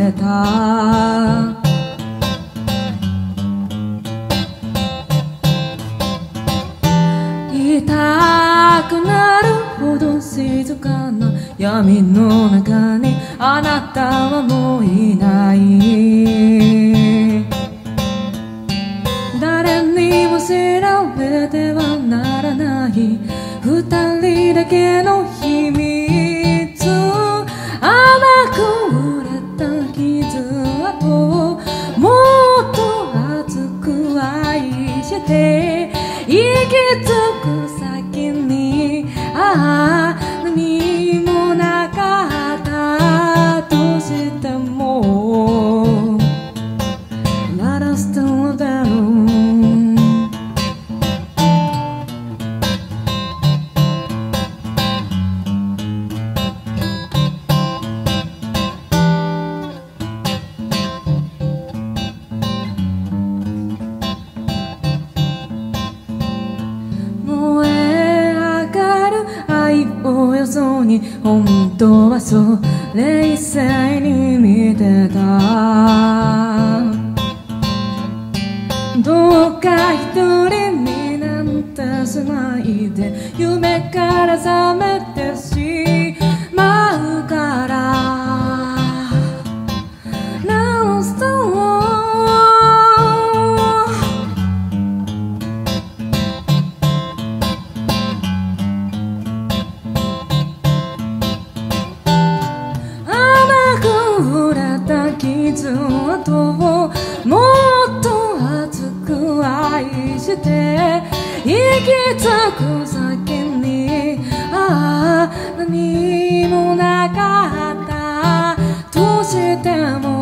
てた。痛くなるほど静かな闇の中にあなたはもういない。誰にも知られてはならない二人だけの秘密。甘く売れた傷跡をもっと熱く愛して生き尽く先に、ああ何もなかったとしてもなら捨てるだろう。およそに本当はそう冷静に見てた。どうか一人になんてしないで夢から覚めてしまうから。直すと傷跡をもっと熱く愛して生き尽く先に、ああ何もなかったとしても